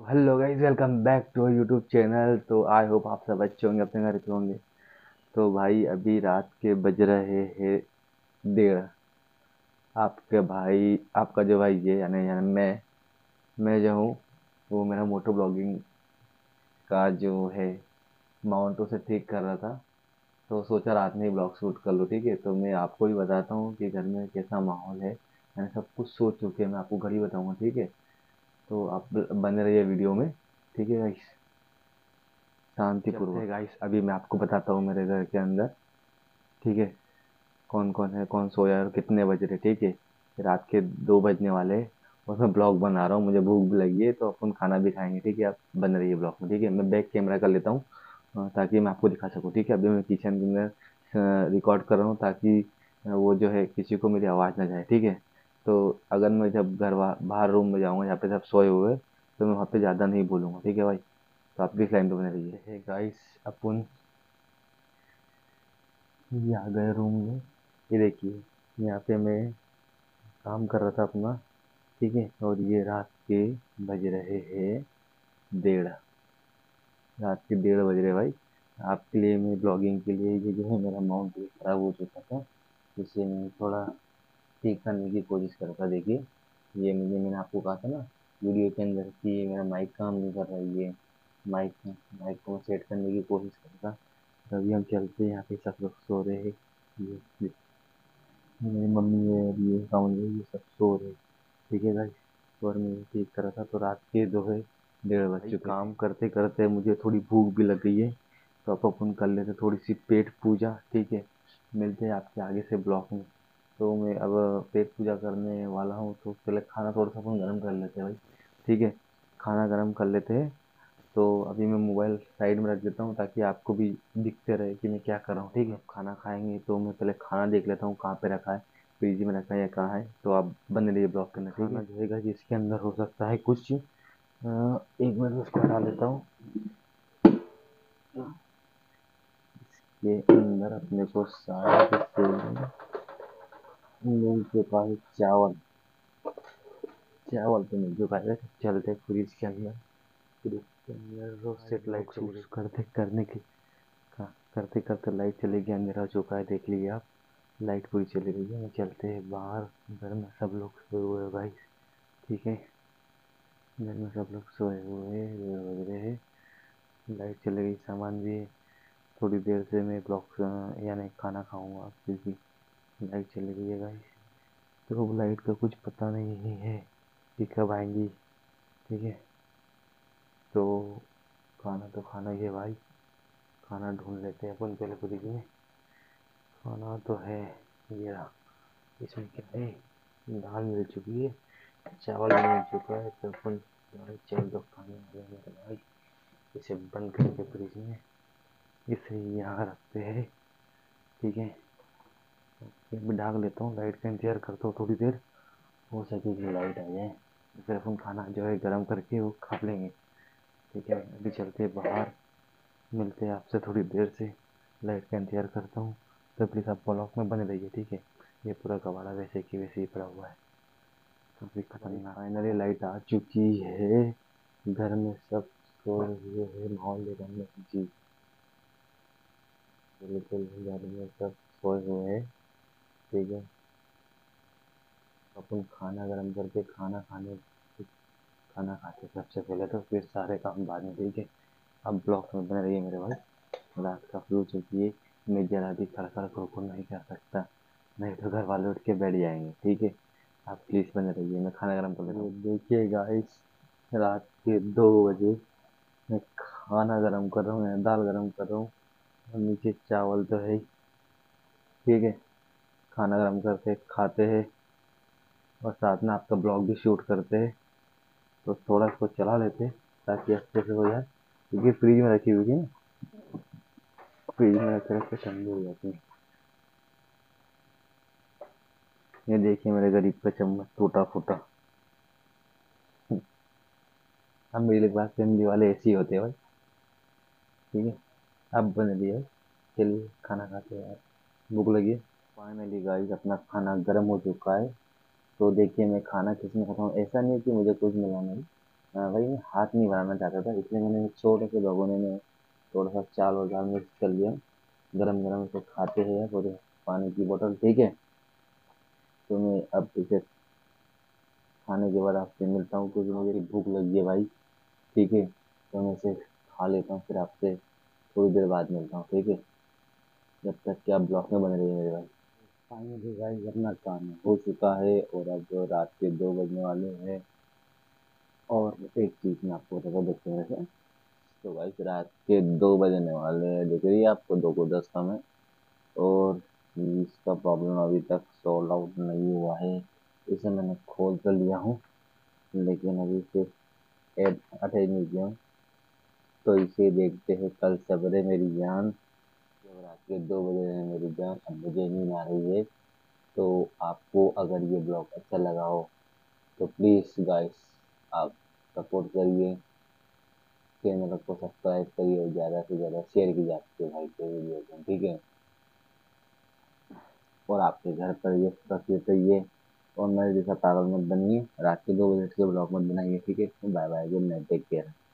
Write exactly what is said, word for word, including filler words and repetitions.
Hello guys, welcome back to YouTube channel. तो I hope आप सब अच्छे होंगे, अपने घर पे होंगे। तो भाई अभी रात के बज रहे हैं डेढ़। आपके भाई आपका जो भाई ये यानी यानी मैं मैं जो हूँ वो मेरा मोटो ब्लॉगिंग का जो है माउंट उसे ठीक कर रहा था। तो सोचा रात में ही ब्लॉग शूट कर लूँ। ठीक है, तो मैं आपको भी बताता हूँ कि घर में कैसा माहौल है। मैंने सब कुछ सोच चुके हैं, मैं आपको घर ही बताऊंगा। ठीक है, तो आप बने रहिए वीडियो में। ठीक है गाइस, शांतिपूर्वक। गाइस अभी मैं आपको बताता हूँ मेरे घर के अंदर। ठीक है, कौन कौन है, कौन सोया है और कितने बज रहे। ठीक है, रात के दो बजने वाले हैं और मैं ब्लॉग बना रहा हूँ। मुझे भूख भी लगी है, तो अपन खाना भी खाएंगे। ठीक है, आप बने रहिए ब्लॉग में। ठीक है, मैं बैक कैमरा कर लेता हूँ अ, ताकि मैं आपको दिखा सकूँ। ठीक है, अभी मैं किचन के अंदर रिकॉर्ड कर रहा हूँ ताकि अ, वो जो है किसी को मेरी आवाज़ ना जाए। ठीक है, तो अगर मैं जब घर बाहर रूम में जाऊँगा जहाँ पे सब सोए हुए हैं, तो मैं वहाँ पे ज़्यादा नहीं बोलूँगा। ठीक है भाई, तो आप भी इस लाइन पे बने रहिए। गाइस अपन ये आ गए रूम में। ये देखिए, यहाँ पे मैं काम कर रहा था अपना। ठीक है, और ये रात के बज रहे हैं डेढ़। रात के डेढ़ बज रहे भाई। आपके लिए मैं ब्लॉगिंग के लिए ये जो है मेरा माउंट खराब हो चुका था, जिसे मैं थोड़ा ठीक करने की कोशिश कर रहा था। देखिए, ये मुझे मैंने आपको कहा था ना वीडियो के अंदर कि ये मेरा माइक काम नहीं कर रहा है। ये माइक माइक को सेट करने की कोशिश कर रहा था। तो अभी हम चलते हैं, यहाँ पे सब लोग सो रहे हैं। ये मेरी मम्मी है और ये साउंड है, ये सब सो रहे। ठीक है गाइस, और मैं ठीक कर रहा था तो रात के जो है डेढ़ बज चुके थे। काम करते करते मुझे थोड़ी भूख भी लग गई है, तो अब अपन कर लेते थोड़ी सी पेट पूजा। ठीक है, मिलते हैं आपके आगे से ब्लॉक में। तो मैं अब पेट पूजा करने वाला हूँ, तो पहले खाना थोड़ा सा अपन गर्म कर लेते हैं भाई। ठीक है, खाना गर्म कर लेते हैं। तो अभी मैं मोबाइल साइड में रख देता हूँ ताकि आपको भी दिखते रहे कि मैं क्या कर रहा हूँ। ठीक है, खाना खाएंगे तो मैं पहले खाना देख लेता हूँ कहाँ पे रखा है, फ्रिज में रखा है या कहाँ है। तो आप बने रहिए ब्लॉग करना। खाना जो है जिसके अंदर हो सकता है कुछ अ, एक मिनट में उसको हटा लेता हूँ। इसके अंदर अपने को शायद से मिल चुका है चावल। चावल तो मिल चुका है। चलते फ्रिज के अंदर, फ्रिज के अंदर सेटेलाइट शूट करते करने की हाँ, करते करते लाइट चली गई, अंधेरा हो चुका है। देख लीजिए आप, लाइट पूरी चली गई है। चलते हैं बाहर, घर में सब लोग सोए हुए हैं भाई। ठीक है, घर में सब लोग सोए हुए हैं, डेढ़ बज रहे हैं, लाइट चली गई, सामान भी है। थोड़ी देर से मैं ब्लॉक यानी खाना खाऊंगा क्योंकि लाइट चली गई है भाई। तो अब लाइट का कुछ पता नहीं है कि कब आएंगी। ठीक है, तो खाना तो खाना ही है भाई। खाना ढूंढ लेते हैं अपन पहले फ्रिज में। खाना तो है, ये रहा। इसमें क्या है, दाल मिल चुकी है, चावल भी मिल चुका है। तो अपन दाल चावल तो खाने वाले हैं मेरे भाई। इसे बंद करके फ्रिज में इसे यहाँ रखते हैं। ठीक है, ये भी ढाक लेता हूँ, लाइट का इंतजार करता हूँ थोड़ी देर, हो सके कि लाइट आ जाए, फिर अपन खाना जो है गर्म करके वो खा लेंगे। ठीक है, अभी चलते हैं बाहर, मिलते हैं आपसे थोड़ी देर से। लाइट का इंतजार करता हूँ, तो प्लीज़ आप ब्लॉक में बने रहिए। ठीक है, ये पूरा कबाड़ा वैसे की वैसे ही पड़ा हुआ है, काफी खतरनाक। फाइनली लाइट आ चुकी है, घर में सब सोए हुए हैं, माहौल एकदम में जी बिल्कुल, घर में सब सोए हुए हैं। ठीक है, अपन खाना गर्म करके खाना खाने खाना खाते हैं सबसे पहले, तो फिर सारे काम बाद में। ठीक है, अब ब्लॉक में बने रहिए मेरे भाई। रात काफी हो चुकी है, मैं जरा भी खड़खड़ खुरखुर नहीं कर सकता, नहीं तो घर वाले उठ के बैठ जाएंगे। ठीक है, आप प्लीज बने रहिए, मैं खाना गर्म कर लेता हूँ। देखिए गाइस, रात के दो बजे, मैं खाना गरम कर रहा हूँ या दाल गरम कर रहा हूँ, और नीचे चावल तो है ही। ठीक है, खाना गरम करते खाते हैं और साथ में आपका ब्लॉग भी शूट करते हैं। तो थोड़ा इसको चला लेते हैं ताकि अच्छे से हो जाए, क्योंकि फ्रिज में रखी हुई थी ना, फ्रिज में रखे रखे ठंडी हो जाती है। ये देखिए मेरे गरीब का चम्मच टूटा फूटा। हम मिडिल क्लास फैमिली वाले ऐसे ही होते हैं भाई। ठीक है, अब बने दिए, चलिए खाना खाते हैं यार, भूख लगी है। फाइनली गाइस, अपना खाना गर्म हो चुका है। तो देखिए, मैं खाना किसमें खाता हूँ, ऐसा नहीं है कि मुझे कुछ मिला नहीं, हाँ भाई, मैं हाथ नहीं बनाना चाहता था, इसलिए मैंने एक छोटे से भगोने में थोड़ा सा चावल और दाल मिक्स कर लिया। गरम गरम इसे खाते हैं पूरे पानी की बोतल, ठीक है। तो मैं अब इसे खाने के बाद आपसे मिलता हूँ, क्योंकि मुझे भूख लगी है भाई। ठीक है, तो मैं इसे खा लेता हूँ, फिर आपसे थोड़ी देर बाद मिलता हूँ, ठीक है। जब तक कि आप ब्लॉक में बने रहिए मेरे भाई। फाइनली भाई अपना काम हो चुका है, और अब रात के दो बजने वाले हैं। और एक चीज मैं आपको बता देखते हैं वैसे, तो भाई रात के दो बजने वाले हैं, दिख रही है आपको, दो को दस का में। और इसका प्रॉब्लम अभी तक सॉल्व आउट नहीं हुआ है। इसे मैंने खोल कर लिया हूँ, लेकिन अभी इसे ऐड अटैच नहीं किया हूँ। तो इसे देखते हैं कल सवेरे मेरी जान। जब रात के दो बजे हैं मेरी जान, अब मुझे नींद आ रही है। तो आपको अगर ये ब्लॉग अच्छा लगा हो, तो प्लीज गाइस आप सपोर्ट करिए, चैनल को सब्सक्राइब करिए, और ज़्यादा से ज़्यादा शेयर कीजिए आपके भाई के वीडियो को, ठीक है। और आपके घर पर ये सुरक्षित रहिए, और मेरे जैसा पागल मत बनिए, रात के दो बजे के ब्लॉग मत बनाइए, ठीक है। Bye bye, good night, take care.